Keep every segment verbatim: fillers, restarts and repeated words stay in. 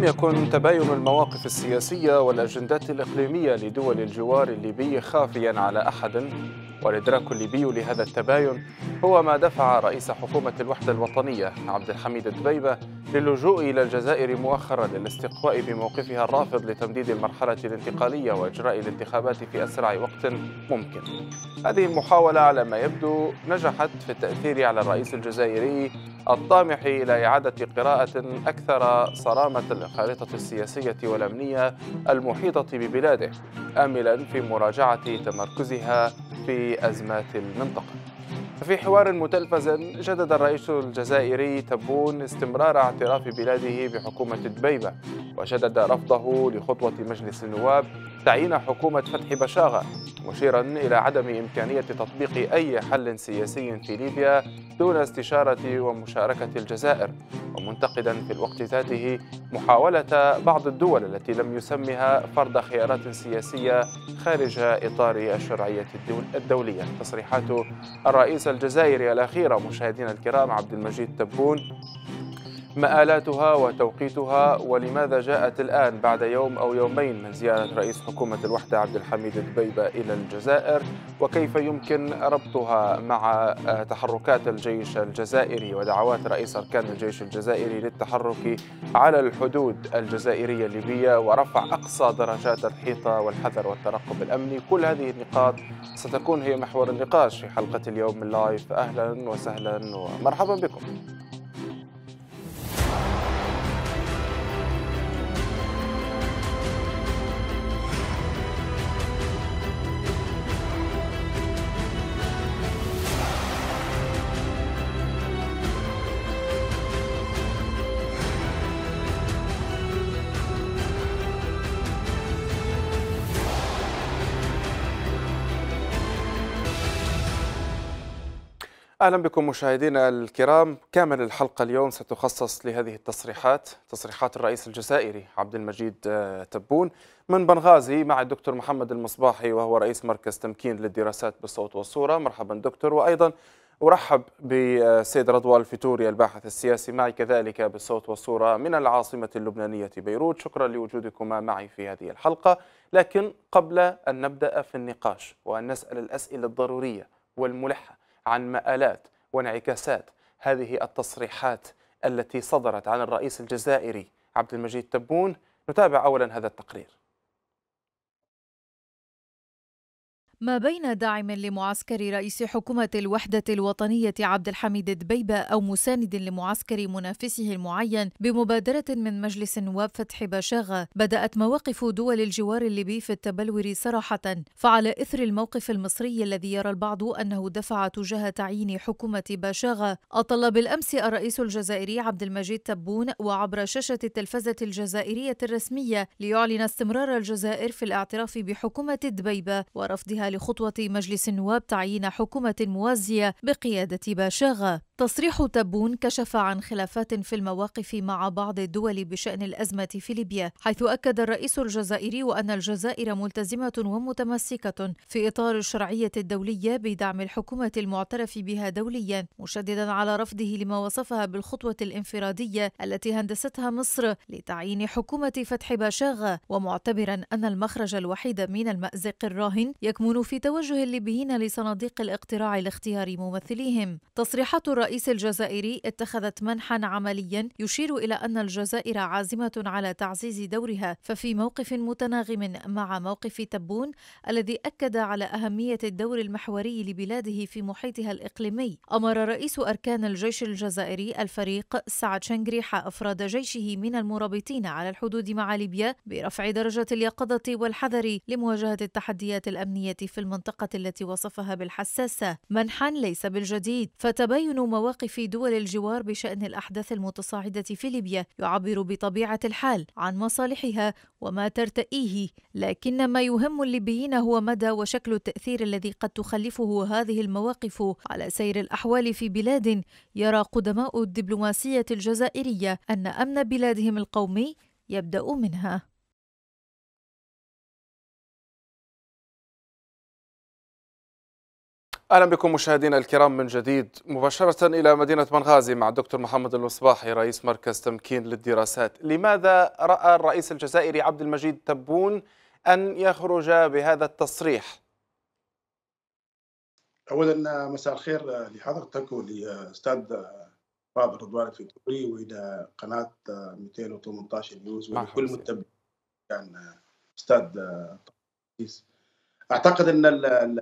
لم يكن تباين المواقف السياسية والأجندات الإقليمية لدول الجوار الليبي خافيا على أحد، والإدراك الليبي لهذا التباين هو ما دفع رئيس حكومة الوحدة الوطنية عبد الحميد دبيبة للجوء إلى الجزائر مؤخرا للاستقواء بموقفها الرافض لتمديد المرحلة الانتقالية وإجراء الانتخابات في أسرع وقت ممكن. هذه المحاولة على ما يبدو نجحت في التأثير على الرئيس الجزائري الطامح إلى إعادة قراءة أكثر صرامة للخارطة السياسية والأمنية المحيطة ببلاده، آملا في مراجعة تمركزها في أزمات المنطقة. في حوار متلفز جدد الرئيس الجزائري تبون استمرار اعتراف بلاده بحكومة دبيبة، وشدد رفضه لخطوة مجلس النواب تعيين حكومة فتح بشاغة، مشيرا إلى عدم إمكانية تطبيق أي حل سياسي في ليبيا دون استشارة ومشاركة الجزائر، ومنتقدا في الوقت ذاته محاولة بعض الدول التي لم يسمها فرض خيارات سياسية خارج إطار الشرعية الدولية. تصريحات الرئيس الجزائري الأخيرة مشاهدينا الكرام عبد المجيد تبون، مآلاتها وتوقيتها، ولماذا جاءت الآن بعد يوم أو يومين من زيارة رئيس حكومة الوحدة عبد الحميد دبيبة إلى الجزائر، وكيف يمكن ربطها مع تحركات الجيش الجزائري ودعوات رئيس أركان الجيش الجزائري للتحرك على الحدود الجزائرية الليبية ورفع أقصى درجات الحيطة والحذر والترقب الأمني. كل هذه النقاط ستكون هي محور النقاش في حلقة اليوم من لايف. أهلا وسهلا ومرحبا بكم. أهلا بكم مشاهدينا الكرام. كامل الحلقة اليوم ستخصص لهذه التصريحات، تصريحات الرئيس الجزائري عبد المجيد تبون من بنغازي مع الدكتور محمد المصباحي وهو رئيس مركز تمكين للدراسات بالصوت والصورة. مرحبا دكتور. وأيضا أرحب بالسيد رضوان الفتوري الباحث السياسي معي كذلك بالصوت والصورة من العاصمة اللبنانية بيروت. شكرا لوجودكما معي في هذه الحلقة. لكن قبل أن نبدأ في النقاش وأن نسأل الأسئلة الضرورية والملحة عن مآلات وانعكاسات هذه التصريحات التي صدرت عن الرئيس الجزائري عبد المجيد تبون، نتابع أولا هذا التقرير. ما بين داعم لمعسكر رئيس حكومة الوحدة الوطنية عبد الحميد دبيبة أو مساند لمعسكر منافسه المعين بمبادرة من مجلس النواب فتح بشاغة، بدأت مواقف دول الجوار الليبي في التبلور صراحة. فعلى إثر الموقف المصري الذي يرى البعض أنه دفع تجاه تعيين حكومة بشاغة، أطل بالأمس الرئيس الجزائري عبد المجيد تبون وعبر شاشة التلفزة الجزائرية الرسمية ليعلن استمرار الجزائر في الاعتراف بحكومة دبيبة ورفضها لخطوة مجلس النواب تعيين حكومة موازية بقيادة بشاغة. تصريح تبون كشف عن خلافات في المواقف مع بعض الدول بشأن الأزمة في ليبيا، حيث أكد الرئيس الجزائري أن الجزائر ملتزمة ومتمسكة في إطار الشرعية الدولية بدعم الحكومة المعترف بها دوليا، مشددا على رفضه لما وصفها بالخطوة الانفرادية التي هندستها مصر لتعيين حكومة فتح بشاغة، ومعتبرا أن المخرج الوحيد من المأزق الراهن يكمن في توجه الليبيين لصناديق الاقتراع لاختيار ممثليهم. تصريحات الرئيس الجزائري اتخذت منحا عمليا يشير إلى أن الجزائر عازمة على تعزيز دورها، ففي موقف متناغم مع موقف تبون الذي أكد على أهمية الدور المحوري لبلاده في محيطها الإقليمي، أمر رئيس أركان الجيش الجزائري الفريق سعد شنقريح أفراد جيشه من المرابطين على الحدود مع ليبيا برفع درجة اليقظة والحذر لمواجهة التحديات الأمنية في المنطقة التي وصفها بالحساسة. منحا ليس بالجديد، فتباين مواقف دول الجوار بشأن الأحداث المتصاعدة في ليبيا يعبر بطبيعة الحال عن مصالحها وما ترتئيه، لكن ما يهم الليبيين هو مدى وشكل التأثير الذي قد تخلفه هذه المواقف على سير الأحوال في بلاد يرى قدماء الدبلوماسية الجزائرية أن أمن بلادهم القومي يبدأ منها. أهلا بكم مشاهدينا الكرام من جديد مباشرة إلى مدينة بنغازي مع الدكتور محمد المصباحي رئيس مركز تمكين للدراسات. لماذا رأى الرئيس الجزائري عبد المجيد تبون أن يخرج بهذا التصريح؟ أولا مساء الخير لحضرتك ولأستاذ فاضل رضوان الفيتوري وإلى قناة مئتين وثمانية عشر نيوز ولكل متابع. كان أستاذ تقديس. أعتقد أن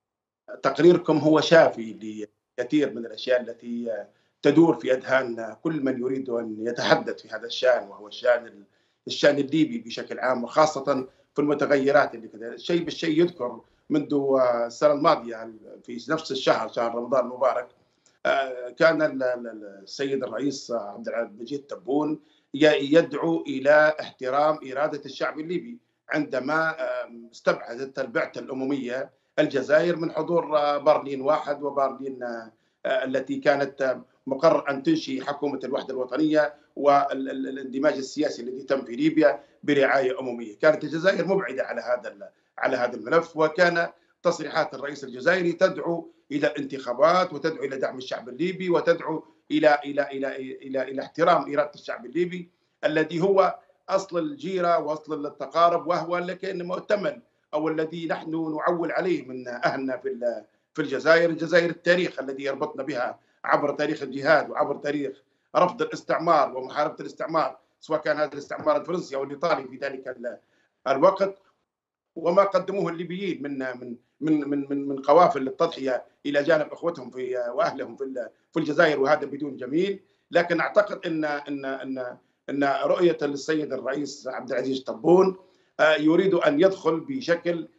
تقريركم هو شافي لكثير من الأشياء التي تدور في أذهان كل من يريد أن يتحدث في هذا الشأن، وهو الشأن الشأن الليبي بشكل عام، وخاصة في المتغيرات اللي كذا. الشيء بالشيء يذكر منذ السنة الماضية في نفس الشهر، شهر رمضان المبارك، كان السيد الرئيس عبد المجيد تبون يدعو إلى احترام إرادة الشعب الليبي عندما استبعدت البعثة الأممية الجزائر من حضور برلين واحد وبرلين التي كانت مقرر أن تنشئ حكومة الوحدة الوطنية والاندماج السياسي الذي تم في ليبيا برعاية أممية. كانت الجزائر مبعدة على هذا على هذا الملف، وكان تصريحات الرئيس الجزائري تدعو إلى الانتخابات وتدعو إلى دعم الشعب الليبي وتدعو إلى إلى إلى إلى إلى احترام إرادة الشعب الليبي الذي هو أصل الجيرة وأصل التقارب، وهو لكن مؤتمن أو الذي نحن نعول عليه من أهلنا في في الجزائر. الجزائر التاريخ الذي يربطنا بها عبر تاريخ الجهاد وعبر تاريخ رفض الاستعمار ومحاربة الاستعمار، سواء كان هذا الاستعمار الفرنسي أو الإيطالي في ذلك الوقت، وما قدموه الليبيين من من من من من, من قوافل للتضحية إلى جانب أخوتهم في وأهلهم في في الجزائر، وهذا بدون جميل. لكن أعتقد أن أن أن أن رؤية السيد الرئيس عبد العزيز تبون يريد أن يدخل بشكل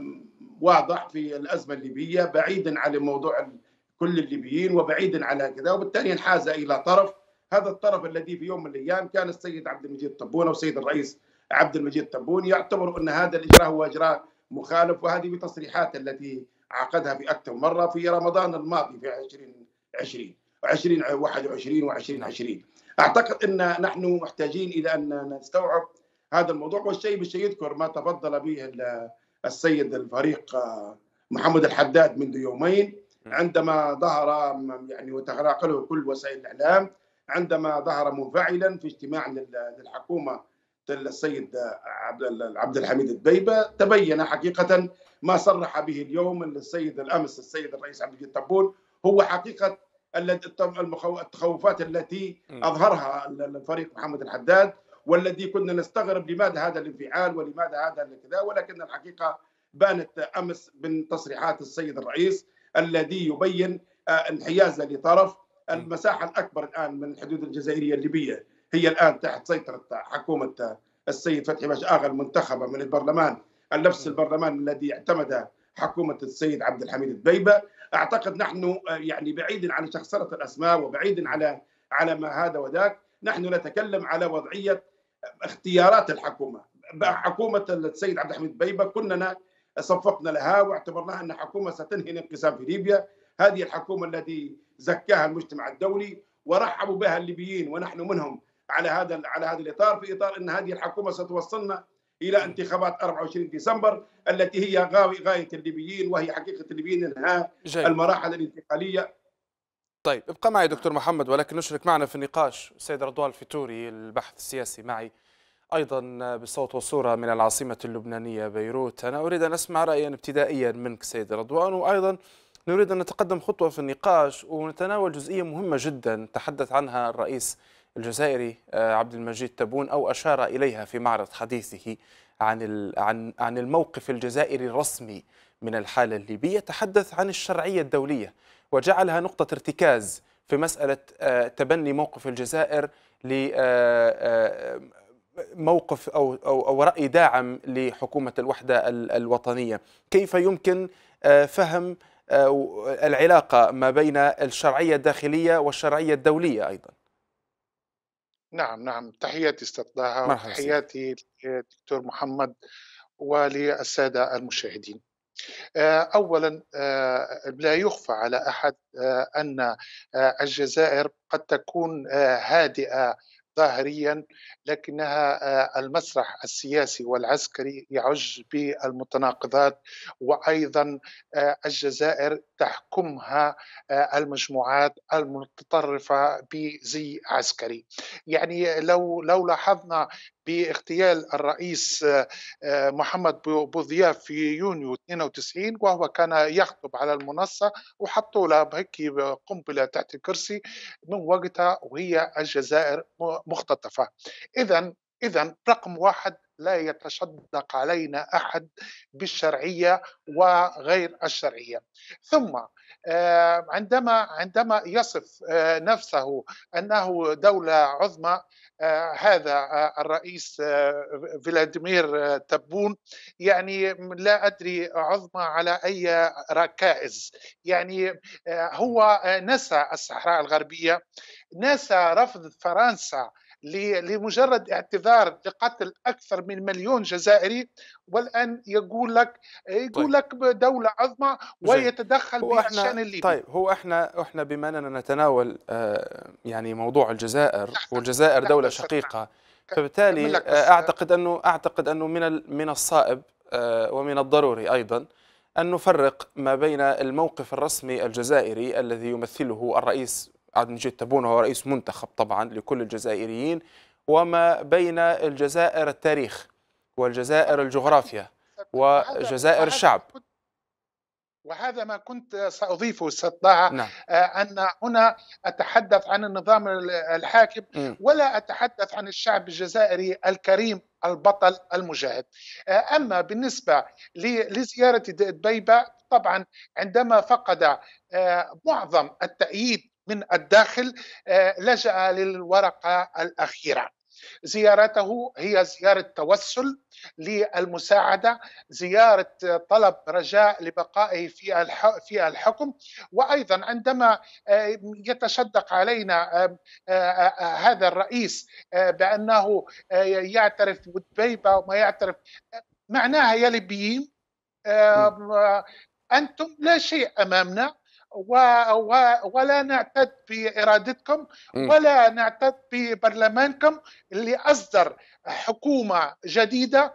واضح في الأزمة الليبية، بعيدا عن موضوع كل الليبيين وبعيدا على كذا، وبالتالي انحاز إلى طرف. هذا الطرف الذي في يوم من الأيام كان السيد عبد المجيد تبون أو السيد الرئيس عبد المجيد تبون يعتبر أن هذا الإجراء هو إجراء مخالف، وهذه بتصريحات التي عقدها في أكثر مرة في رمضان الماضي في عشرين عشرين وعشرين واحد وعشرين وعشرين عشرين. أعتقد أن نحن محتاجين إلى أن نستوعب هذا الموضوع. والشيء بالشيء يذكر ما تفضل به السيد الفريق محمد الحداد منذ يومين عندما ظهر يعني وتناقله كل وسائل الإعلام، عندما ظهر منفعلا في اجتماع للحكومة السيد عبد الحميد الدبيبة. تبين حقيقة ما صرح به اليوم السيد الأمس السيد الرئيس عبد المجيد تبون هو حقيقة التخوفات التي أظهرها الفريق محمد الحداد، والذي كنا نستغرب لماذا هذا الانفعال ولماذا هذا كذا، ولكن الحقيقة بانت أمس من تصريحات السيد الرئيس الذي يبين انحيازه لطرف. المساحة الأكبر الآن من الحدود الجزائرية الليبية هي الآن تحت سيطرة حكومة السيد فتحي باشا آغا المنتخبة من البرلمان، نفس البرلمان الذي اعتمد حكومة السيد عبد الحميد الدبيبة. أعتقد نحن يعني بعيدا عن شخصنة الأسماء وبعيدا على على ما هذا وذاك، نحن نتكلم على وضعية اختيارات الحكومة. حكومة السيد عبد الحميد الدبيبة كنا صفقنا لها واعتبرناها أن حكومة ستنهي الانقسام في ليبيا. هذه الحكومة التي زكاها المجتمع الدولي ورحبوا بها الليبيين ونحن منهم على هذا على هذا الإطار، في إطار أن هذه الحكومة ستوصلنا إلى انتخابات أربعة وعشرين ديسمبر التي هي غاية الليبيين، وهي حقيقة الليبيين إنهاء المراحل الانتقالية. طيب ابقى معي دكتور محمد، ولكن نشرك معنا في النقاش السيد رضوان الفيتوري البحث السياسي معي أيضا بالصوت والصورة من العاصمة اللبنانية بيروت. أنا أريد أن أسمع رأيا ابتدائيا منك سيد رضوان، وأيضا نريد أن نتقدم خطوة في النقاش ونتناول جزئية مهمة جدا تحدث عنها الرئيس الجزائري عبد المجيد تبون أو أشار إليها في معرض حديثه عن عن عن الموقف الجزائري الرسمي من الحالة الليبية. تحدث عن الشرعية الدولية وجعلها نقطة ارتكاز في مسألة تبني موقف الجزائر لموقف أو أو أو رأي داعم لحكومة الوحدة الوطنية. كيف يمكن فهم العلاقة ما بين الشرعية الداخلية والشرعية الدولية أيضا؟ نعم نعم تحياتي أستاذ طه وتحياتي دكتور محمد وللسادة المشاهدين. أولا لا يخفى على أحد أن الجزائر قد تكون هادئة ظاهريا، لكنها المسرح السياسي والعسكري يعج بالمتناقضات، وأيضا الجزائر تحكمها المجموعات المتطرفة بزي عسكري. يعني لو لو لاحظنا باغتيال الرئيس محمد بوذياف في يونيو اثنين وتسعين، وهو كان يخطب على المنصة وحطوا له هيك قنبلة تحت الكرسي، من وقتها وهي الجزائر مختطفة. إذا إذا رقم واحد، لا يتشدق علينا أحد بالشرعية وغير الشرعية. ثم عندما عندما يصف نفسه أنه دولة عظمى، هذا الرئيس فلاديمير تبون، يعني لا أدري عظمى على أي ركائز. يعني هو نسى الصحراء الغربية، نسى رفض فرنسا لمجرد اعتذار لقتل أكثر من مليون جزائري، والآن يقول لك يقول لك دولة عظمى ويتدخل بالشأن الليبي. طيب هو احنا احنا بما اننا نتناول آه يعني موضوع الجزائر، والجزائر دولة شقيقة، فبالتالي اعتقد انه اعتقد انه من من الصائب آه ومن الضروري ايضا ان نفرق ما بين الموقف الرسمي الجزائري الذي يمثله الرئيس عبد المجيد تبون، وهو رئيس منتخب طبعا لكل الجزائريين، وما بين الجزائر التاريخ والجزائر الجغرافيا وجزائر الشعب. وهذا ما كنت سأضيفه أستاذ طه. نعم. أن هنا أتحدث عن النظام الحاكم م. ولا أتحدث عن الشعب الجزائري الكريم البطل المجاهد. أما بالنسبة لزيارة دبيبة، طبعا عندما فقد معظم التأييد من الداخل لجأ للورقة الأخيرة. زيارته هي زيارة توسل للمساعدة، زيارة طلب رجاء لبقائه في في الحكم. وأيضا عندما يتشدق علينا هذا الرئيس بأنه يعترف بدبيبة وما يعترف، معناها يا ليبيين أنتم لا شيء أمامنا، ولا نعتد بإرادتكم ولا نعتد ببرلمانكم اللي أصدر حكومة جديدة،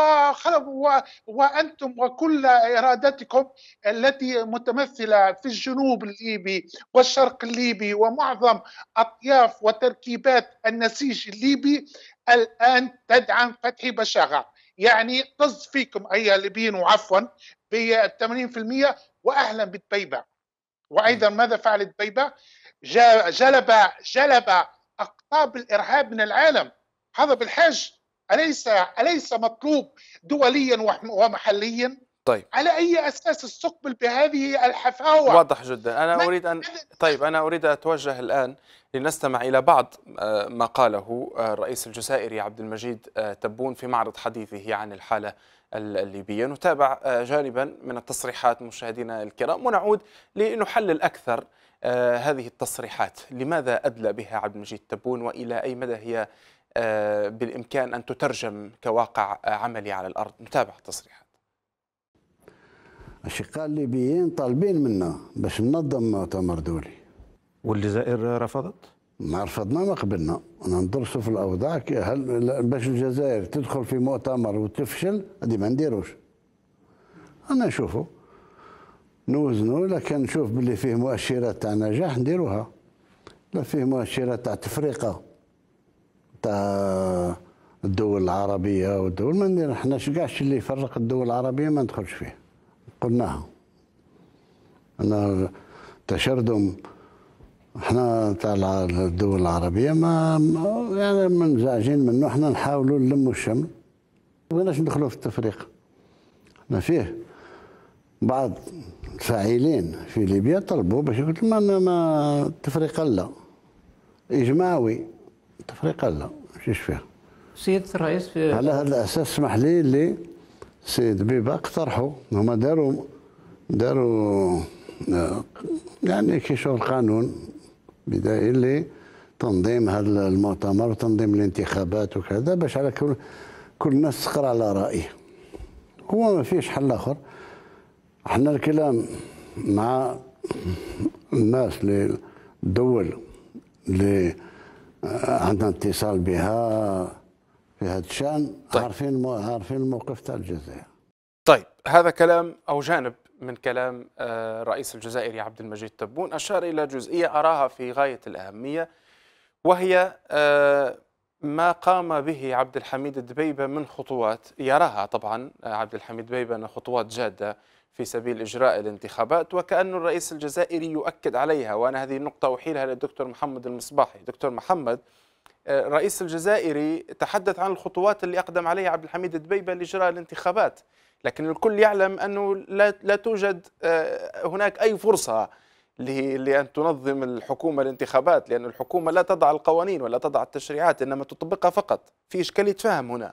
وأنتم وكل إرادتكم التي متمثلة في الجنوب الليبي والشرق الليبي ومعظم أطياف وتركيبات النسيج الليبي الآن تدعم فتحي بشاغة. يعني طز فيكم أيها الليبيين، وعفوا ب ثمانين بالمئة، وأهلا بدبيبة. وأيضا ماذا فعل دبيبة؟ جلب جلب أقطاب الإرهاب من العالم. هذا بالحج أليس أليس مطلوب دوليا ومحليا؟ طيب على أي أساس استقبل بهذه الحفاوة؟ واضح جدا. أنا أريد أن طيب أنا أريد أن أتوجه الآن لنستمع إلى بعض ما قاله الرئيس الجزائري عبد المجيد تبون في معرض حديثه عن الحالة الليبية. نتابع جانبا من التصريحات مشاهدينا الكرام، ونعود لنحلل أكثر هذه التصريحات، لماذا أدلى بها عبد المجيد تبون، وإلى أي مدى هي بالإمكان أن تترجم كواقع عملي على الأرض. نتابع التصريحات. الأشقاء الليبيين طالبين منا باش ننظم مؤتمر دولي، والجزائر رفضت؟ ما رفضنا، ما قبلنا. أنا ندرسوا في الأوضاع، هل باش الجزائر تدخل في مؤتمر وتفشل هذه ما نديروش. أنا نشوفوا نوزنوا، لكن نشوف باللي فيه مؤشرات تاع نجاح نديروها، لا فيه مؤشرات تاع تفرقة تاع الدول العربية والدول ما ندير. احنا كاعش اللي يفرق الدول العربية ما ندخلش فيه، قلناها. أنا تشردم احنا تاع الدول العربية ما يعني منزعجين منه، احنا نحاولوا نلموا الشمل، ما بغيناش ندخلوا في التفريق. احنا فيه بعض الفاعلين في ليبيا طلبوا باش قلت ما ما التفريق لا، اجماعي التفريق لا، ماشيش فيه. سيادة الرئيس في على هذا الاساس اسمح لي اللي سيد بيبا اقترحوا، هما داروا داروا يعني كي شغل قانون بدائي لتنظيم هذا المؤتمر وتنظيم الانتخابات وكذا، باش على كل كل الناس تقرا على رايه. هو ما فيش حل اخر. احنا الكلام مع الناس الدول اللي عندنا اتصال بها في هذا الشان. طيب. عارفين عارفين الموقف تاع الجزائر. طيب، هذا كلام أو جانب من كلام الرئيس الجزائري عبد المجيد تبون. أشار إلى جزئية أراها في غاية الأهمية، وهي ما قام به عبد الحميد دبيبة من خطوات، يراها طبعا عبد الحميد دبيبة أن خطوات جادة في سبيل إجراء الانتخابات، وكأن الرئيس الجزائري يؤكد عليها. وأنا هذه النقطة أحيلها للدكتور محمد المصباحي. دكتور محمد، الرئيس الجزائري تحدث عن الخطوات اللي أقدم عليها عبد الحميد دبيبة لإجراء الانتخابات، لكن الكل يعلم أنه لا, لا توجد هناك أي فرصة لأن تنظم الحكومة الانتخابات، لأن الحكومة لا تضع القوانين ولا تضع التشريعات، إنما تطبقها فقط. في إشكالية فهم هنا.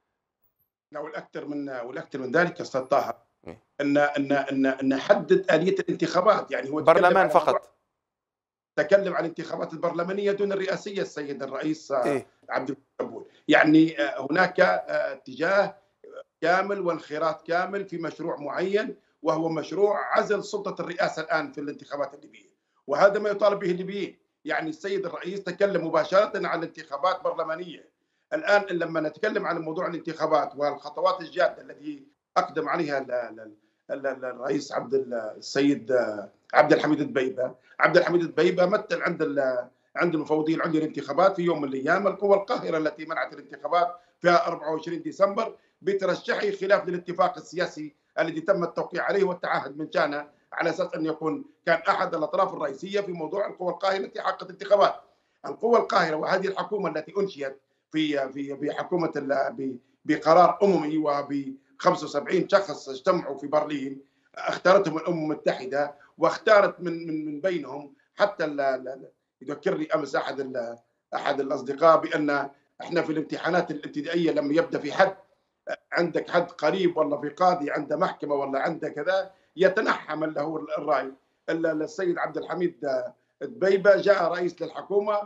والأكثر من والأكثر من ذلك أستاذ طه، أن أن أن أن نحدد آلية الانتخابات. يعني هو برلمان فقط، تكلم عن الانتخابات البرلمانية دون الرئاسية السيد الرئيس إيه؟ عبد المجيد. يعني هناك اتجاه كامل وانخراط كامل في مشروع معين، وهو مشروع عزل سلطة الرئاسة الآن في الانتخابات الليبية، وهذا ما يطالب به الليبيين. يعني السيد الرئيس تكلم مباشرة عن انتخابات برلمانية. الآن لما نتكلم عن موضوع الانتخابات والخطوات الجادة التي أقدم عليها الرئيس عبد السيد عبد الحميد دبيبة، عبد الحميد دبيبة مثل عند عند المفوضية العليا للانتخابات في يوم من الأيام القوى القاهرة التي منعت الانتخابات في أربعة وعشرين ديسمبر بترشحه خلاف الاتفاق السياسي الذي تم التوقيع عليه والتعهد من شانه، على اساس ان يكون كان احد الاطراف الرئيسيه في موضوع القوى القاهره التي حققت انتخابات. القوى القاهره وهذه الحكومه التي انشئت في في بحكومه بقرار اممي وب خمسة وسبعين شخص اجتمعوا في برلين، اختارتهم الامم المتحده، واختارت من من من بينهم حتى يذكرني امس احد احد الاصدقاء بان احنا في الامتحانات الابتدائيه لما يبدا في حد عندك حد قريب ولا في قاضي عنده محكمة ولا عنده كذا يتنحى من له الرأي. السيد عبد الحميد دبيبة جاء رئيس للحكومة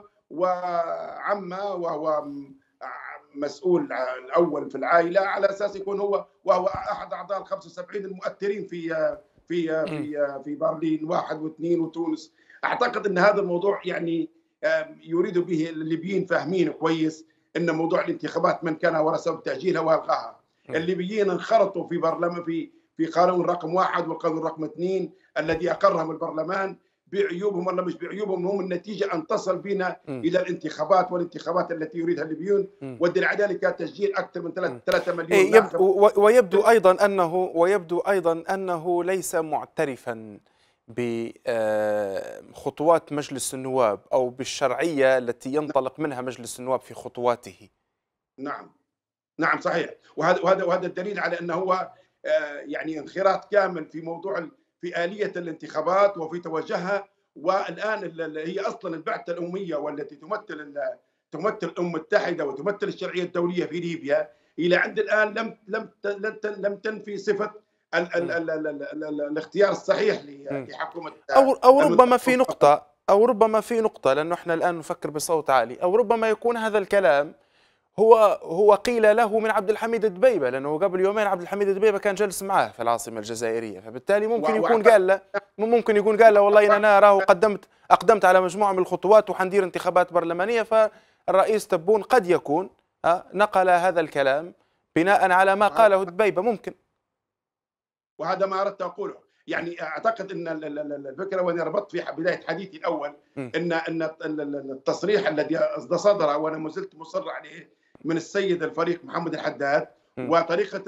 وعمه وهو مسؤول الأول في العائلة، على أساس يكون هو وهو أحد أعضاء ال خمسة وسبعين المؤثرين في في في في برلين واحد واثنين وتونس. أعتقد أن هذا الموضوع يعني يريد به الليبيين فاهمين كويس ان موضوع الانتخابات من كان وراء سبب تاجيلها والغاها. الليبيين انخرطوا في برلمان في في قانون رقم واحد والقانون رقم اثنين الذي اقرهم البرلمان بعيوبهم ولا مش بعيوبهم، هم النتيجه ان تصل بنا الى الانتخابات والانتخابات التي يريدها الليبيون، والدليل على ذلك تسجيل اكثر من ثلاثة مليون. إيه يب ويبدو ايضا انه ويبدو ايضا انه ليس معترفا بخطوات مجلس النواب أو بالشرعية التي ينطلق منها مجلس النواب في خطواته. نعم نعم صحيح، وهذا وهذا وهذا الدليل على أنه هو يعني انخراط كامل في موضوع في آلية الانتخابات وفي توجهها. والآن هي أصلا البعثة الأممية والتي تمثل تمثل الأمم المتحدة وتمثل الشرعية الدولية في ليبيا إلى عند الآن لم لم لم تنفي صفة ال ال ال ال ال ال الاختيار الصحيح لحكومة أو أو ربما في نقطة أو ربما في نقطة لأنه احنا الآن نفكر بصوت عالي، أو ربما يكون هذا الكلام هو هو قيل له من عبد الحميد دبيبة، لأنه قبل يومين عبد الحميد دبيبة كان جالس معاه في العاصمة الجزائرية، فبالتالي ممكن يكون قال له ممكن يكون قال له والله أنا راه قدمت أقدمت على مجموعة من الخطوات وحندير انتخابات برلمانية. فالرئيس تبون قد يكون نقل هذا الكلام بناء على ما قاله دبيبة، ممكن. وهذا ما أردت أقوله. يعني أعتقد أن الفكرة، وأنا ربطت في بداية حديثي الأول أن أن التصريح الذي صدر وأنا ما زلت مصر عليه من السيد الفريق محمد الحداد وطريقة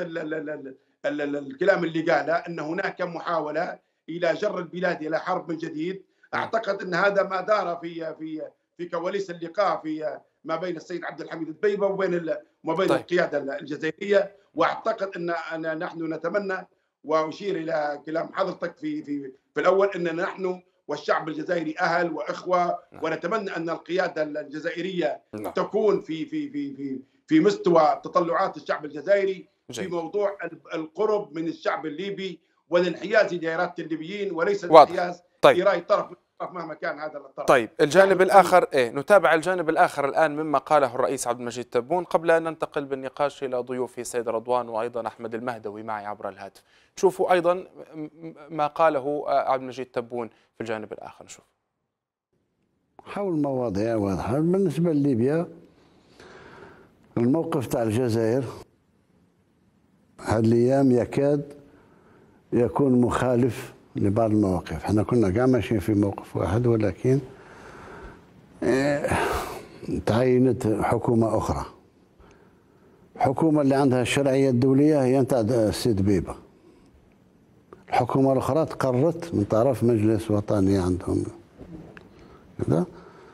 الكلام اللي قاله أن هناك محاولة إلى جر البلاد إلى حرب من جديد. أعتقد أن هذا ما دار في في في كواليس اللقاء في ما بين السيد عبد الحميد دبيبة وبين وما بين طيب. القيادة الجزائرية. وأعتقد أن نحن نتمنى، وأشير إلى كلام حضرتك في في في الأول، أننا نحن والشعب الجزائري أهل وإخوة، ونتمنى أن القيادة الجزائرية تكون في في في في في مستوى تطلعات الشعب الجزائري في موضوع القرب من الشعب الليبي والانحياز إلى إرادة الليبيين وليس الانحياز إلى رأي طرف مهما كان هذا الطرف. طيب الجانب الآخر إيه نتابع الجانب الآخر الآن مما قاله الرئيس عبد المجيد تبون قبل أن ننتقل بالنقاش إلى ضيوفي سيد رضوان وأيضا أحمد المهدوي معي عبر الهاتف. شوفوا أيضا ما قاله عبد المجيد تبون في الجانب الآخر. نشوف. حول مواضيع واضحة. بالنسبة لليبيا الموقف تاع الجزائر هذه الأيام يكاد يكون مخالف لبعض المواقف. احنا كنا كاع ماشيين في موقف واحد، ولكن تعينت حكومة أخرى. الحكومة اللي عندها الشرعية الدولية هي نتاع السي دبيبة. الحكومة الأخرى تقررت من طرف مجلس وطني عندهم كذا،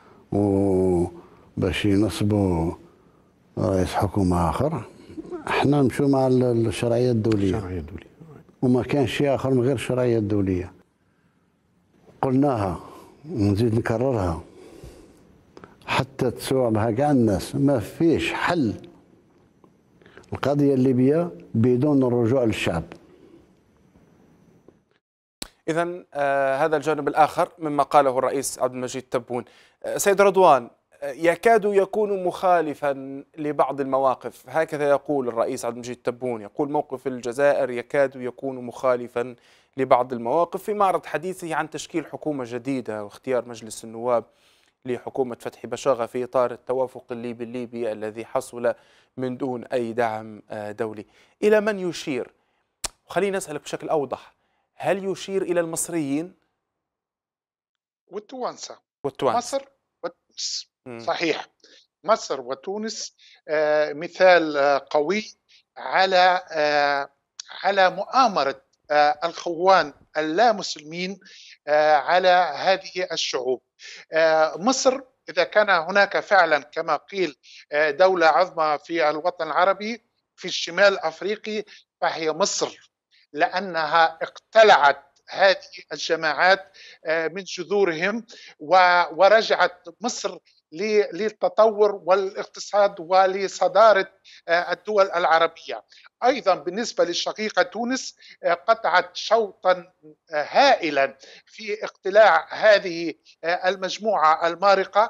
وباش ينصبوا رئيس حكومة آخر. احنا نمشوا مع الشرعية الدولية. الشرعية الدولية. وما كانش شيء آخر من غير الشرعية الدولية. قلناها ونزيد نكررها حتى تسوع بها كاع الناس. ما فيش حل القضية الليبية بدون الرجوع للشعب. إذن آه هذا الجانب الآخر مما قاله الرئيس عبد المجيد تبون. آه سيد رضوان، آه يكاد يكون مخالفا لبعض المواقف، هكذا يقول الرئيس عبد المجيد تبون، يقول موقف الجزائر يكاد يكون مخالفا لبعض المواقف في معرض حديثه عن تشكيل حكومة جديدة واختيار مجلس النواب لحكومة فتحي بشاغة في إطار التوافق الليبي الليبي الذي حصل من دون أي دعم دولي. إلى من يشير؟ خليني أسألك بشكل أوضح، هل يشير إلى المصريين والتوانسة والتوانسة مصر وتونس؟ صحيح، مصر وتونس آه مثال آه قوي على آه على مؤامرة آه الخوان اللامسلمين آه على هذه الشعوب. آه مصر إذا كان هناك فعلا كما قيل آه دولة عظمى في الوطن العربي في الشمال الأفريقي فهي مصر، لأنها اقتلعت هذه الجماعات من جذورهم ورجعت مصر للتطور والاقتصاد ولصدارة الدول العربية. أيضا بالنسبة للشقيقة تونس قطعت شوطا هائلا في اقتلاع هذه المجموعة المارقة.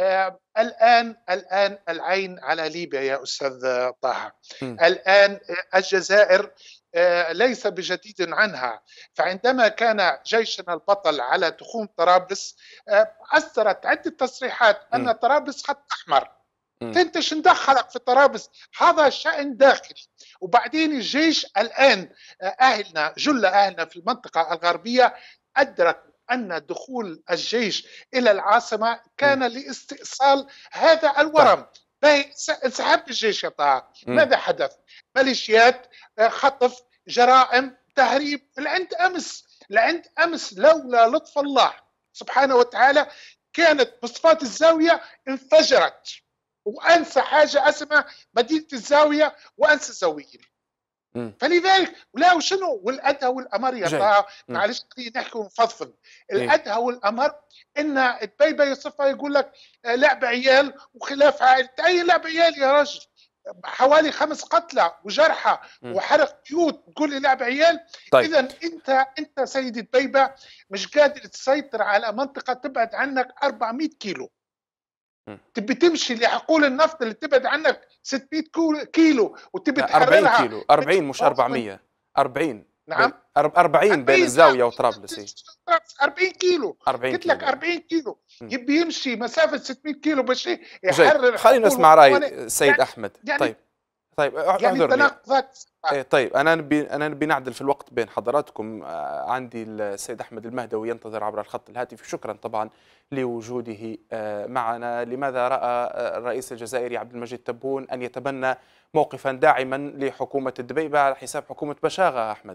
الآن الآن العين على ليبيا يا أستاذ طه. الآن الجزائر ليس بجديد عنها، فعندما كان جيشنا البطل على تخوم طرابلس أصدرت عدة تصريحات أن طرابلس خط أحمر. أنت شو ندخلك في طرابلس؟ هذا شأن داخلي. وبعدين الجيش الآن أهلنا جل أهلنا في المنطقة الغربية أدركوا أن دخول الجيش إلى العاصمة كان لاستئصال هذا الورم. انسحب الجيش يا طه، ماذا حدث؟ ميليشيات، خطف، جرائم، تهريب لعند أمس لعند أمس لولا لطف الله سبحانه وتعالى كانت مصفاة الزاوية انفجرت، وأنسى حاجة اسمها مدينة الزاوية وأنسى الزاويين. فلذلك لا وشنو والأدهى والأمر يا طه، معلش خلينا نحكي ونفضفض. الأدهى والأمر إن دبيبة يصفها يقول لك لعب عيال وخلاف عائلة. أي لعب عيال يا رجل؟ حوالي خمس قتلى وجرحى وحرق بيوت تقول لي لعب عيال؟ طيب. إذا أنت أنت سيدي دبيبة مش قادر تسيطر على منطقة تبعد عنك أربعمئة كيلو. تبي تمشي لحقول النفط اللي تبعد عنك ستمئة كيلو وتبي تحررها أربعين كيلو. أربعين مش أربعمئة. أربعين. نعم أربعين بين الزاوية وطرابلس. أربعين كيلو. قلت لك أربعين كيلو. يبي يمشي مسافة ستمئة كيلو باش يحرر. خلينا نسمع رأي السيد يعني أحمد. يعني طيب طيب يعني تناقضات. طيب انا نبي انا نبي نعدل في الوقت بين حضراتكم. عندي السيد احمد المهدوي ينتظر عبر الخط الهاتفي. شكرا طبعا لوجوده معنا. لماذا راى الرئيس الجزائري عبد المجيد تبون ان يتبنى موقفا داعما لحكومه الدبيبه على حساب حكومه بشاغه؟ احمد.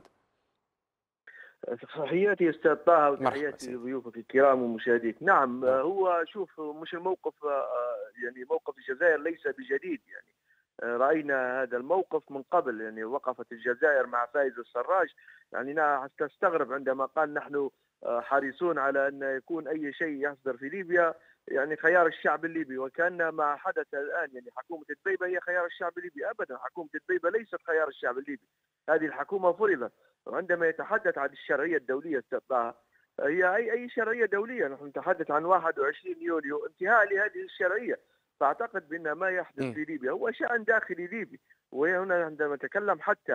تحياتي استاذ طه وتحياتي لضيوفك الكرام ومشاهديك. نعم هو شوف مش الموقف يعني موقف الجزائر ليس بجديد، يعني رأينا هذا الموقف من قبل. يعني وقفت الجزائر مع فايز السراج، يعني أنا تستغرب عندما قال نحن حريصون على أن يكون أي شيء يصدر في ليبيا يعني خيار الشعب الليبي، وكأن ما حدث الآن يعني حكومة دبيبة هي خيار الشعب الليبي. أبدا، حكومة دبيبة ليست خيار الشعب الليبي، هذه الحكومة فرضت. وعندما يتحدث عن الشرعية الدولية هي أي أي شرعية دولية، نحن نتحدث عن واحد وعشرين يوليو انتهاء لهذه الشرعية. فأعتقد بأن ما يحدث في ليبيا هو شأن داخلي ليبي. وهنا عندما نتكلم حتى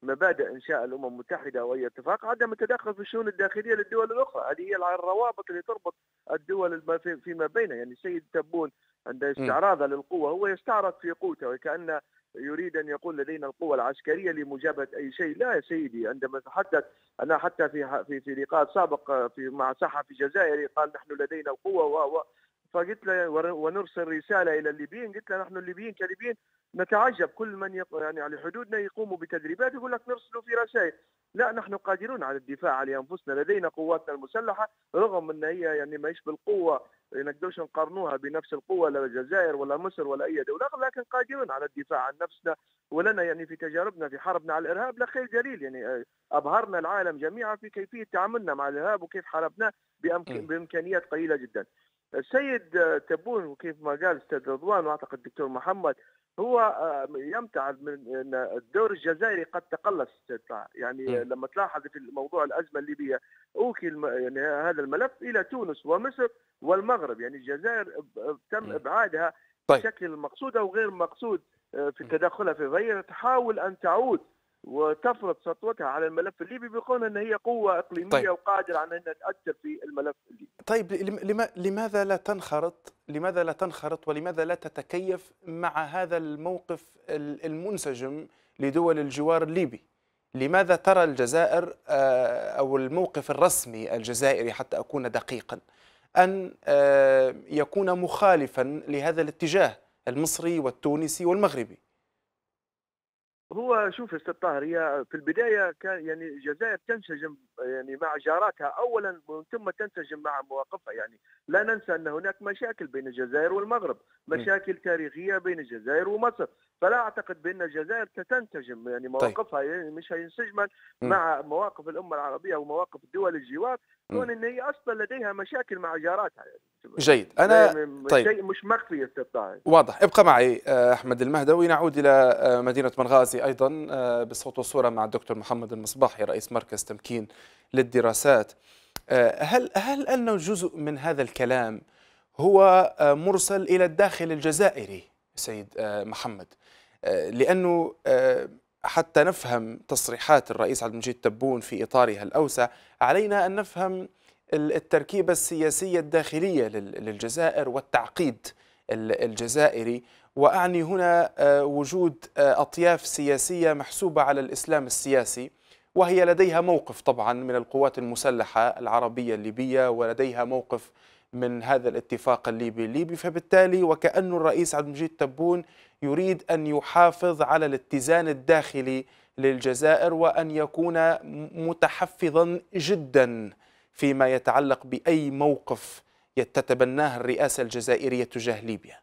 مبادئ انشاء الامم المتحده واي اتفاق، عدم التدخل في الشؤون الداخليه للدول الاخرى. هذه هي الروابط اللي تربط الدول فيما بينها. يعني السيد تبون عند استعراضه للقوه هو يستعرض في قوته وكأن يريد ان يقول لدينا القوه العسكريه لمجابهه اي شيء. لا يا سيدي، عندما تحدث انا حتى في في في لقاء سابق في مع صحفي جزائري قال نحن لدينا القوه و فقلت له ونرسل رساله الى الليبيين، قلت له نحن الليبيين كليبيين نتعجب كل من يق... يعني على حدودنا يقوموا بتدريبات يقول لك نرسلوا في رسائل. لا، نحن قادرون على الدفاع عن انفسنا، لدينا قواتنا المسلحه رغم ان هي يعني ما يشبه القوه، ما نقدرش نقارنوها بنفس القوه لا الجزائر ولا مصر ولا اي دوله، لكن قادرون على الدفاع عن نفسنا. ولنا يعني في تجاربنا في حربنا على الارهاب لا خير جليل، يعني ابهرنا العالم جميعا في كيفيه تعاملنا مع الارهاب وكيف حاربناه بأمك... بامكانيات قليله جدا. السيد تبون وكيف ما قال استاذ رضوان واعتقد الدكتور محمد هو يمتعض من ان الدور الجزائري قد تقلص. يعني م. لما تلاحظ في موضوع الازمه الليبيه اوكل يعني هذا الملف الى تونس ومصر والمغرب، يعني الجزائر تم ابعادها طيب. بشكل مقصود او غير مقصود في تدخلها في غير، تحاول ان تعود وتفرض سطوتها على الملف الليبي بكون ان هي قوه اقليميه طيب. وقادره على انها تاثر في الملف الليبي. طيب لماذا لا تنخرط لماذا لا تنخرط ولماذا لا تتكيف مع هذا الموقف المنسجم لدول الجوار الليبي؟ لماذا ترى الجزائر او الموقف الرسمي الجزائري حتى اكون دقيقا ان يكون مخالفا لهذا الاتجاه المصري والتونسي والمغربي؟ هو شوف استاذ طاهر، هي في البدايه كان يعني الجزائر تنسجم يعني مع جاراتها اولا ثم تنسجم مع مواقفها. يعني لا ننسى ان هناك مشاكل بين الجزائر والمغرب، مشاكل تاريخيه بين الجزائر ومصر، فلا اعتقد بان الجزائر ستنسجم يعني مواقفها يعني مش هينسجما مع مواقف الامه العربيه ومواقف دول الجوار، كون ان هي اصلا لديها مشاكل مع جاراتها. يعني جيد. انا طيب شيء مش مخفي يا استاذ طاهر. واضح. ابقى معي احمد المهدوي. نعود الى مدينه بنغازي ايضا بالصوت والصوره مع الدكتور محمد المصباحي رئيس مركز تمكين للدراسات. هل هل ان جزء من هذا الكلام هو مرسل الى الداخل الجزائري سيد محمد؟ لانه حتى نفهم تصريحات الرئيس عبد المجيد تبون في اطارها الاوسع علينا ان نفهم التركيبة السياسية الداخلية للجزائر والتعقيد الجزائري، وأعني هنا وجود أطياف سياسية محسوبة على الإسلام السياسي، وهي لديها موقف طبعا من القوات المسلحة العربية الليبية ولديها موقف من هذا الاتفاق الليبي الليبي فبالتالي وكأن الرئيس عبد المجيد تبون يريد أن يحافظ على الاتزان الداخلي للجزائر وأن يكون متحفظا جدا فيما يتعلق بأي موقف تتبناه الرئاسة الجزائرية تجاه ليبيا.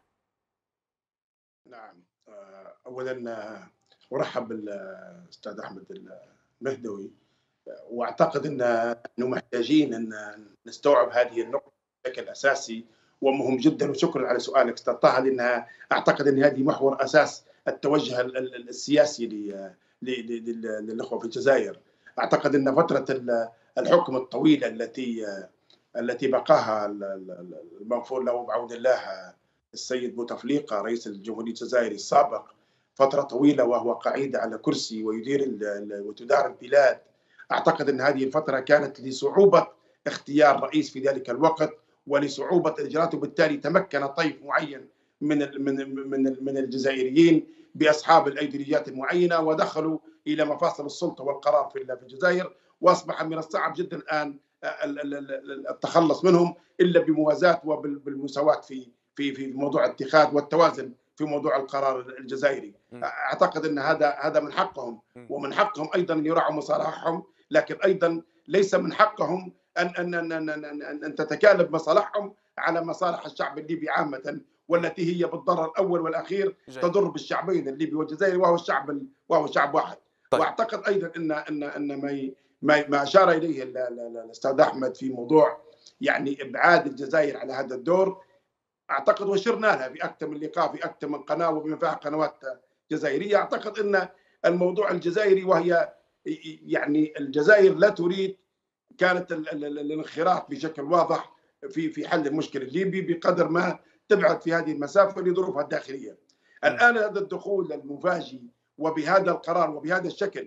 نعم، أولا أرحب بالأستاذ أحمد المهدوي، وأعتقد أنه محتاجين أن نستوعب هذه النقطة بشكل أساسي ومهم جدا، وشكرا على سؤالك أستاذ طه، لأنها أعتقد أن هذه محور أساس التوجه السياسي للأخوة في الجزائر. أعتقد أن فترة الحكم الطويلة التي التي بقاها المغفور له بعون الله السيد بوتفليقة رئيس الجمهورية الجزائري السابق، فترة طويلة وهو قاعد على كرسي ويدير وتدار البلاد. أعتقد أن هذه الفترة كانت لصعوبة اختيار رئيس في ذلك الوقت ولصعوبة إجراءاته، وبالتالي تمكن طيف معين من من من من الجزائريين بأصحاب الأيديولوجيات المعينة ودخلوا إلى مفاصل السلطة والقرار في الجزائر، واصبح من الصعب جدا الان التخلص منهم الا بموازاه وبالمساواه في في في موضوع الاتخاذ والتوازن في موضوع القرار الجزائري. اعتقد ان هذا هذا من حقهم، ومن حقهم ايضا ان يراعوا مصالحهم، لكن ايضا ليس من حقهم ان ان ان ان, أن تتكالب مصالحهم على مصالح الشعب الليبي عامه، والتي هي بالضرر الاول والاخير تضر بالشعبين الليبي والجزائري، وهو الشعب وهو شعب واحد. طيب. واعتقد ايضا ان ان ان ما ما ما اشار اليه الاستاذ احمد في موضوع يعني ابعاد الجزائر على هذا الدور، اعتقد وشرنا لها في اكثر من لقاء في اكثر من قناه وبما فيها قنوات جزائريه. اعتقد ان الموضوع الجزائري وهي يعني الجزائر لا تريد كانت الانخراط بشكل واضح في في حل المشكل الليبي بقدر ما تبعد في هذه المسافه لظروفها الداخليه. الان هذا الدخول المفاجئ وبهذا القرار وبهذا الشكل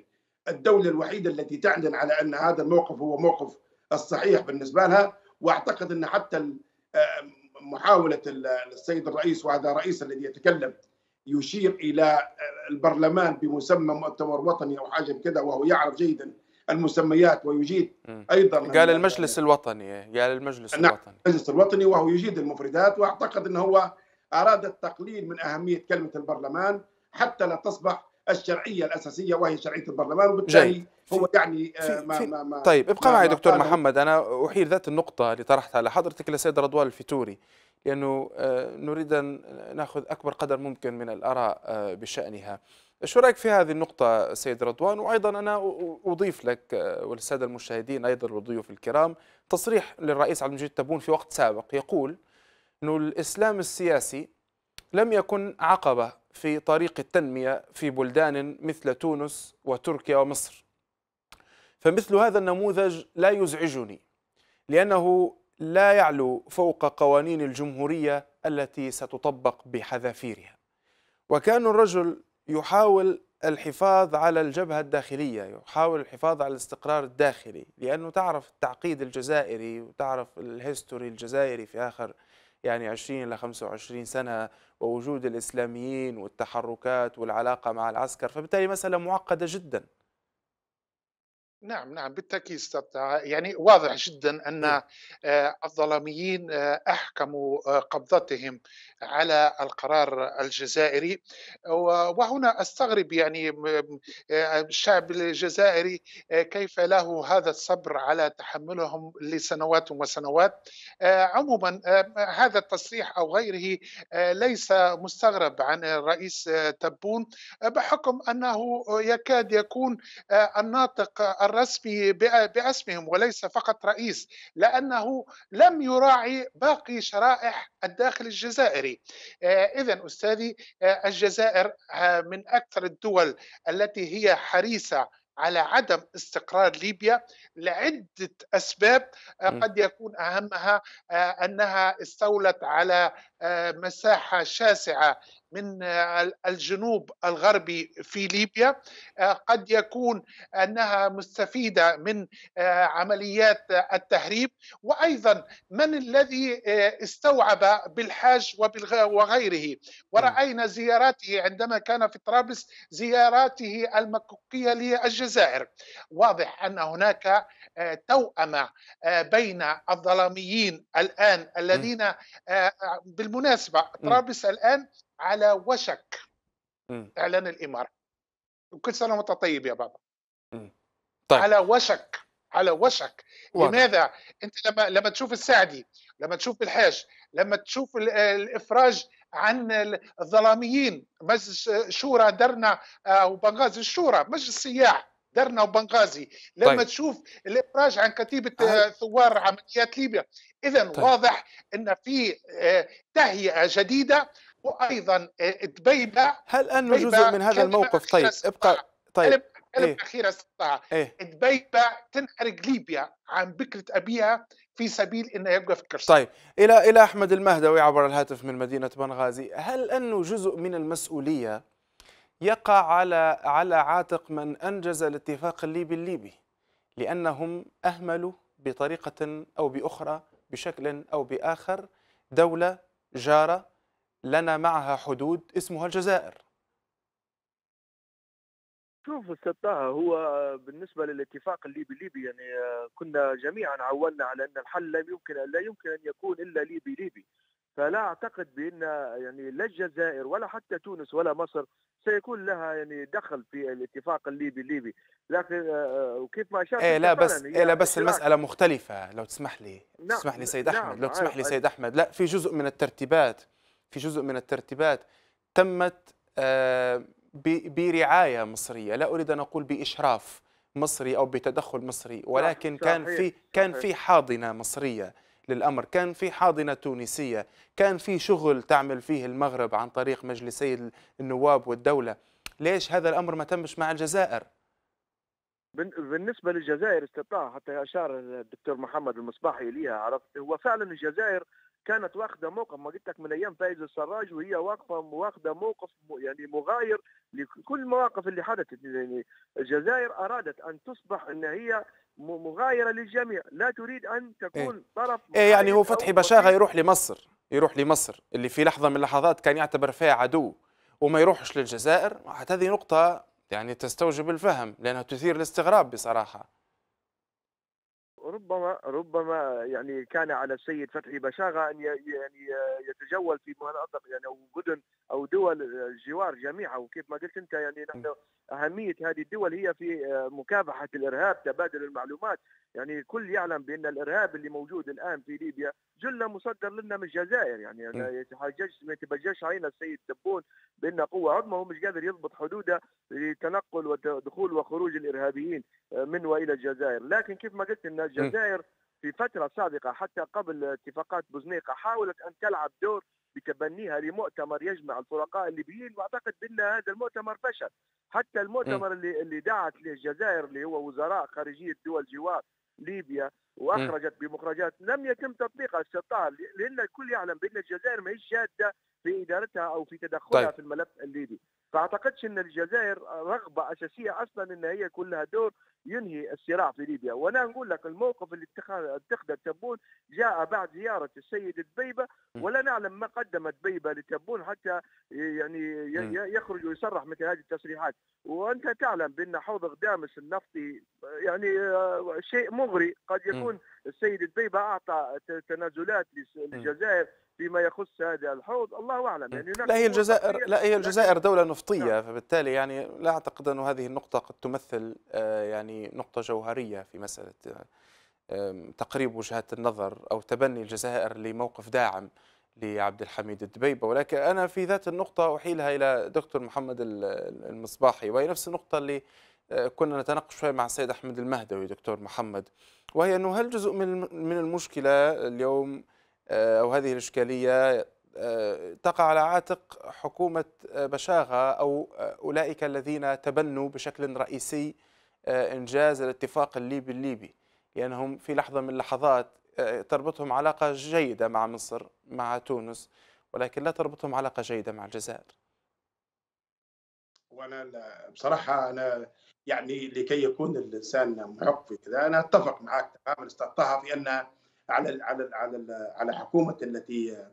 الدولة الوحيدة التي تعلن على أن هذا الموقف هو موقف الصحيح بالنسبة لها. وأعتقد أن حتى محاولة السيد الرئيس، وهذا رئيس الذي يتكلم، يشير إلى البرلمان بمسمى مؤتمر وطني أو حاجة كذا، وهو يعرف جيدا المسميات ويجيد أيضا. قال المجلس الوطني، قال المجلس الوطني المجلس الوطني وهو يجيد المفردات. وأعتقد أنه هو أراد التقليل من أهمية كلمة البرلمان حتى لا تصبح الشرعية الأساسية وهي شرعية البرلمان، وبالتالي هو يعني في ما في ما ما طيب ابقى ما معي ما دكتور محمد. أنا أحيل ذات النقطة اللي طرحتها على حضرتك للسيد رضوان الفيتوري، لأنه نريد أن نأخذ أكبر قدر ممكن من الآراء بشأنها. شو رأيك في هذه النقطة سيد رضوان؟ وأيضا أنا أضيف لك وللسادة المشاهدين أيضا والضيوف الكرام تصريح للرئيس عبد المجيد تبون في وقت سابق يقول أنه الإسلام السياسي لم يكن عقبة في طريق التنمية في بلدان مثل تونس وتركيا ومصر، فمثل هذا النموذج لا يزعجني لأنه لا يعلو فوق قوانين الجمهورية التي ستطبق بحذافيرها. وكان الرجل يحاول الحفاظ على الجبهة الداخلية، يحاول الحفاظ على الاستقرار الداخلي، لأنه تعرف التعقيد الجزائري وتعرف الهيستوري الجزائري في آخر يعني عشرين إلى خمسة وعشرين سنة، ووجود الإسلاميين والتحركات والعلاقة مع العسكر، فبالتالي مسألة معقدة جدا. نعم نعم بالتأكيد. يعني واضح جدا أن الظلاميين أحكموا قبضتهم على القرار الجزائري. وهنا أستغرب يعني الشعب الجزائري كيف له هذا الصبر على تحملهم لسنوات وسنوات. عموما هذا التصريح أو غيره ليس مستغرب عن الرئيس تبون، بحكم أنه يكاد يكون الناطق الرسمي باسمهم وليس فقط رئيس، لأنه لم يراعي باقي شرائح الداخل الجزائري. إذن أستاذي، الجزائر من أكثر الدول التي هي حريصة على عدم استقرار ليبيا لعدة أسباب، قد يكون أهمها أنها استولت على مساحة شاسعة من الجنوب الغربي في ليبيا، قد يكون أنها مستفيدة من عمليات التهريب، وأيضا من الذي استوعب بالحاج وغيره. ورأينا زياراته عندما كان في طرابلس، زياراته المكوكية للجزائر. واضح أن هناك توأمة بين الظلاميين الآن الذين بالمناسبة طرابلس الآن على وشك إعلان الإمارة. وكل سنة وأنت طيب يا بابا. طيب. على وشك على وشك واضح. لماذا؟ أنت لما لما تشوف السعدي، لما تشوف الحاج، لما تشوف الإفراج عن الظلاميين، مجلس شورى درنا وبنغازي، الشورى مجلس السياح درنا وبنغازي، لما طيب. تشوف الإفراج عن كتيبة هل... ثوار عمليات ليبيا. إذن طيب. واضح أن في تهيئة جديدة. وأيضا دبيبة، هل أنه جزء من هذا الموقف؟ طيب ابقى طيب كلمة إيه؟ أخيرة استطاع إيه؟ دبيبة تنحرق ليبيا عن بكرة أبيها في سبيل أنه يبقى في الكرسي. طيب إلى إلى أحمد المهدوي عبر الهاتف من مدينة بنغازي، هل أنه جزء من المسؤولية يقع على على عاتق من أنجز الاتفاق الليبي الليبي، لأنهم أهملوا بطريقة أو بأخرى بشكل أو بآخر دولة جارة لنا معها حدود اسمها الجزائر؟ شوف استاذ طه، هو بالنسبه للاتفاق الليبي الليبي يعني كنا جميعا عولنا على ان الحل لا يمكن لا يمكن ان يكون الا ليبي ليبي، فلا اعتقد بان يعني لا الجزائر ولا حتى تونس ولا مصر سيكون لها يعني دخل في الاتفاق الليبي الليبي. لكن وكيف ما اشرت إيه لا بس إيه لا بس المساله مختلفه. لو تسمح لي نعم تسمح لي سيد احمد نعم لو تسمح لي سيد احمد، لا في جزء من الترتيبات في جزء من الترتيبات تمت آه برعاية مصرية، لا أريد أن أقول بإشراف مصري أو بتدخل مصري، ولكن كان في كان في حاضنة مصرية للأمر، كان في حاضنة تونسية، كان في شغل تعمل فيه المغرب عن طريق مجلسي النواب والدولة. ليش هذا الأمر ما تمش مع الجزائر؟ بالنسبة للجزائر استطاع، حتى أشار الدكتور محمد المصباحي إليها، عرفت، هو فعلا الجزائر كانت واخده موقف، ما قلت لك من ايام فايز السراج وهي واقفه واخده موقف يعني مغاير لكل المواقف اللي حدثت. يعني الجزائر ارادت ان تصبح ان هي مغايره للجميع، لا تريد ان تكون إيه؟ طرف إيه يعني هو فتحي بشاغة يروح لمصر، يروح لمصر اللي في لحظه من اللحظات كان يعتبر فيها عدو وما يروحش للجزائر. هذه نقطه يعني تستوجب الفهم لانها تثير الاستغراب بصراحه. ربما ربما يعني كان على السيد فتحي بشاغة ان يعني يتجول في مناطق يعني او مدن او دول الجوار جميعا، وكيف ما قلت انت يعني نحن اهميه هذه الدول هي في مكافحه الارهاب، تبادل المعلومات. يعني كل يعلم بان الارهاب اللي موجود الان في ليبيا جل مصدر لنا من الجزائر. يعني انا يتحجج ما يتبجاش علينا السيد تبون بان قوه عظمى هو مش قادر يضبط حدوده لتنقل ودخول وخروج الارهابيين من والى الجزائر. لكن كيف ما قلت ان الجزائر في فتره سابقه حتى قبل اتفاقات بوزنيقه حاولت ان تلعب دور بتبنيها لمؤتمر يجمع الفرقاء الليبيين، واعتقد بان هذا المؤتمر فشل. حتى المؤتمر اللي اللي دعت له الجزائر اللي هو وزراء خارجيه دول جوار ليبيا واخرجت بمخرجات لم يتم تطبيقها استطاع، لان الكل يعلم بان الجزائر ما هيش جاده في ادارتها او في تدخلها طيب. في الملف الليبي. فاعتقدش ان الجزائر رغبه اساسيه اصلا ان هي يكون لها دور ينهي الصراع في ليبيا. وانا نقول لك الموقف اللي اتخذه تبون جاء بعد زياره السيد دبيبه، ولا نعلم ما قدمت دبيبه لتبون حتى يعني يخرج ويصرح مثل هذه التصريحات. وانت تعلم بان حوض غدامس النفطي يعني شيء مغري، قد يكون السيد دبيبه اعطى تنازلات للجزائر فيما يخص هذا الحوض، الله اعلم. يعني لا هي الجزائر لا هي الجزائر دوله نفطيه، فبالتالي يعني لا اعتقد انه هذه النقطه قد تمثل يعني نقطه جوهريه في مساله تقريب وجهات النظر او تبني الجزائر لموقف داعم لعبد الحميد الدبيبه. ولكن انا في ذات النقطه احيلها الى دكتور محمد المصباحي، وهي نفس النقطه اللي كنا نتناقش فيها مع السيد احمد المهدوي دكتور محمد، وهي انه هل جزء من من المشكله اليوم أو هذه الإشكالية تقع على عاتق حكومة بشاغة أو أولئك الذين تبنوا بشكل رئيسي إنجاز الاتفاق الليبي الليبي، لأنهم في لحظة من اللحظات تربطهم علاقة جيدة مع مصر مع تونس، ولكن لا تربطهم علاقة جيدة مع الجزائر. وأنا بصراحة أنا يعني لكي يكون الإنسان محق في كذا أنا أتفق معك تماما استطاع في أن على على على على حكومة التي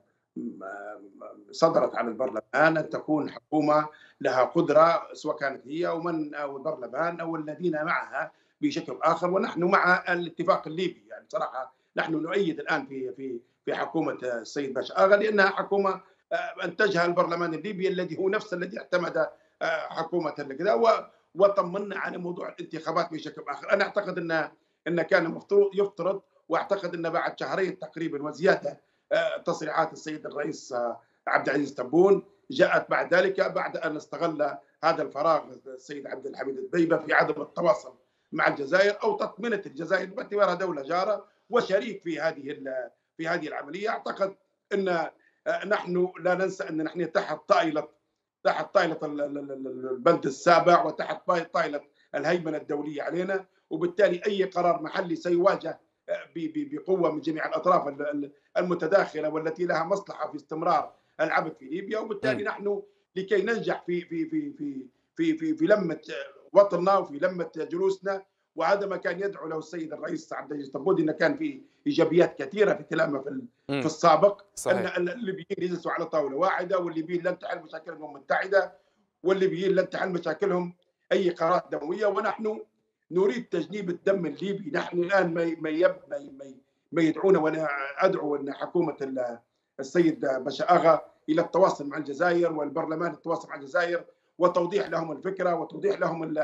صدرت عن البرلمان أن تكون حكومة لها قدرة، سواء كانت هي أو من أو البرلمان أو الذين معها بشكل آخر. ونحن مع الاتفاق الليبي، يعني صراحة نحن نؤيد الآن في في في حكومة السيد بشاغة لأنها حكومة أنتجها البرلمان الليبي الذي هو نفس الذي اعتمد حكومة كذا، وطمنا عن موضوع الانتخابات بشكل آخر. أنا أعتقد أن أن كان مفترض يفترض، واعتقد ان بعد شهرين تقريبا وزياده تصريحات السيد الرئيس عبد العزيز تبون جاءت بعد ذلك بعد ان استغل هذا الفراغ السيد عبد الحميد الدبيبه في عدم التواصل مع الجزائر او تطمينه الجزائر باعتبارها دوله جاره وشريك في هذه في هذه العمليه. اعتقد ان نحن لا ننسى ان نحن تحت طائله تحت طائله البند السابع وتحت طائله الهيمنه الدوليه علينا، وبالتالي اي قرار محلي سيواجه بقوه من جميع الاطراف المتداخله والتي لها مصلحه في استمرار العبث في ليبيا. وبالتالي نحن لكي ننجح في في في في في في, في لمه وطننا وفي لمه جلوسنا، وهذا ما كان يدعو له السيد الرئيس عبد العزيز تبون، انه كان في ايجابيات كثيره في كلامه في, في السابق صحيح. ان الليبيين يجلسوا على طاوله واحده، والليبيين لن تحل مشاكلهم متحده، والليبيين لن تحل مشاكلهم اي قرارات دمويه، ونحن نريد تجنيب الدم الليبي. نحن الان ما ما ما, ما يدعونا، وانا ادعو ان حكومه السيد بشاغة الى التواصل مع الجزائر والبرلمان التواصل مع الجزائر وتوضيح لهم الفكره وتوضيح لهم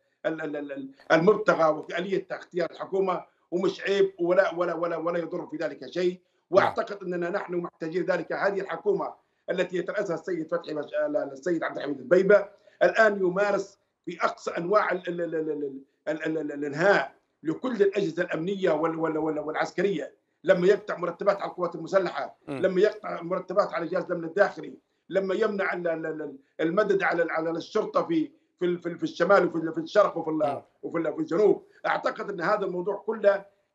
المبتغى واليه اختيار الحكومه، ومش عيب ولا ولا ولا ولا يضر في ذلك شيء. واعتقد اننا نحن محتاجين ذلك. هذه الحكومه التي يترأسها السيد فتحي بش... السيد عبد الحميد الدبيبه الان يمارس في اقصى انواع ال ال ال ال ال ال الانهاء لكل الاجهزه الامنيه والعسكريه، لما يقطع مرتبات على القوات المسلحه، لما يقطع مرتبات على جهاز الامن الداخلي، لما يمنع المدد على على الشرطه في في في الشمال وفي الشرق وفي وفي الجنوب. اعتقد ان هذا الموضوع كله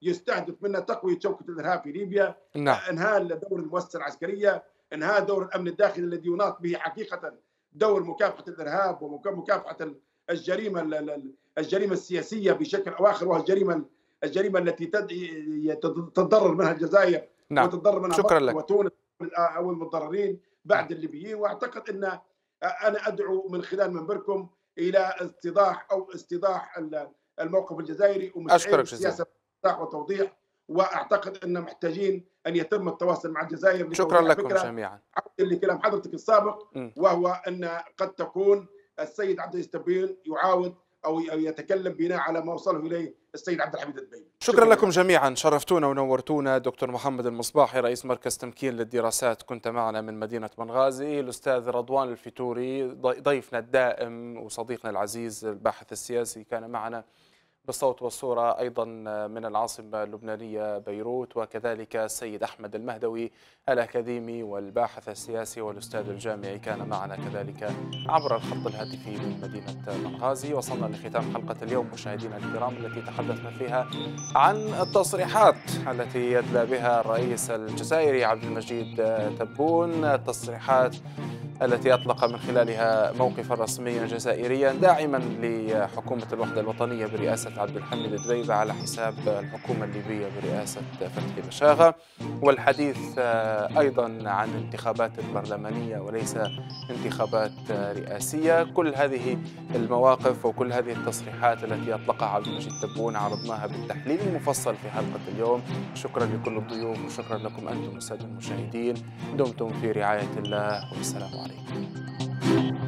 يستهدف منها تقوية شوكة الإرهاب في ليبيا، نعم. إنهاء دور المؤسسة العسكرية، إنهاء دور الأمن الداخلي الذي يناط به حقيقة دور مكافحة الإرهاب ومكافحة الجريمة الجريمة السياسية بشكل أو آخر، وهي الجريمة الجريمة التي تتضرر منها الجزائر، نعم. وتتضرر منها شكرا لك. وتونس أو المتضررين بعد الليبيين. وأعتقد أن أنا أدعو من خلال منبركم إلى استيضاح أو استيضاح الموقف الجزائري ومسعين السياسة وتوضيح. واعتقد ان محتاجين ان يتم التواصل مع الجزائر. شكرا لكم جميعا. اللي كلام حضرتك السابق م. وهو ان قد تكون السيد عبد العزيز تبون يعاود او يتكلم بناء على ما وصله اليه السيد عبد الحميد الدبيبي. شكرا, شكرا لكم جميعا، شرفتونا ونورتونا. دكتور محمد المصباحي رئيس مركز تمكين للدراسات كنت معنا من مدينة بنغازي. الأستاذ رضوان الفتوري ضيفنا الدائم وصديقنا العزيز الباحث السياسي كان معنا بالصوت والصورة أيضا من العاصمة اللبنانية بيروت، وكذلك السيد أحمد المهدوي الأكاديمي والباحث السياسي والأستاذ الجامعي كان معنا كذلك عبر الخط الهاتفي من مدينة بنغازي. وصلنا لختام حلقة اليوم مشاهدينا الكرام التي تحدثنا فيها عن التصريحات التي يدلى بها الرئيس الجزائري عبد المجيد تبون، التصريحات التي أطلق من خلالها موقفا رسميا جزائريا داعما لحكومة الوحدة الوطنية برئاسة عبد الحميد الدبيبة على حساب الحكومة الليبية برئاسة فتحي بشاغة، والحديث أيضا عن انتخابات برلمانية وليس انتخابات رئاسية. كل هذه المواقف وكل هذه التصريحات التي أطلقها عبد المجيد تبون عرضناها بالتحليل المفصل في حلقة اليوم. شكرا لكل الضيوف وشكرا لكم أنتم السادة المشاهدين. دمتم في رعاية الله والسلام عليكم.